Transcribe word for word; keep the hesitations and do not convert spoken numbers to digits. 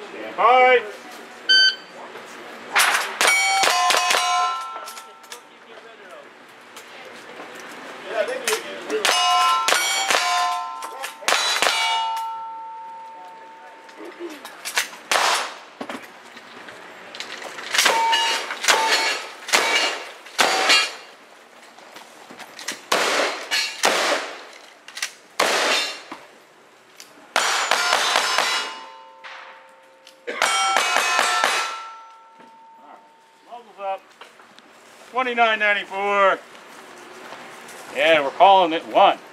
Stand by. Up twenty-nine ninety-four, and we're calling it one.